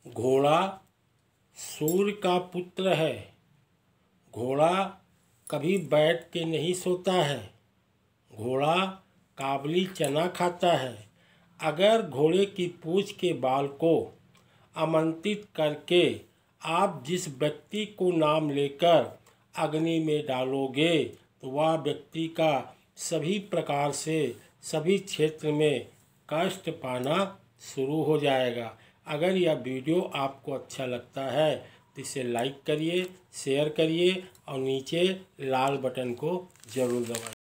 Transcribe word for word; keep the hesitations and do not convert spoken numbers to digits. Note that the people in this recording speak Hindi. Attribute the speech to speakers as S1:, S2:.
S1: घोड़ा सूर्य का पुत्र है। घोड़ा कभी बैठ के नहीं सोता है। घोड़ा काबुली चना खाता है। अगर घोड़े की पूंछ के बाल को आमंत्रित करके आप जिस व्यक्ति को नाम लेकर अग्नि में डालोगे तो वह व्यक्ति का सभी प्रकार से सभी क्षेत्र में कष्ट पाना शुरू हो जाएगा। अगर यह वीडियो आपको अच्छा लगता है तो इसे लाइक करिए, शेयर करिए और नीचे लाल बटन को ज़रूर दबाइए।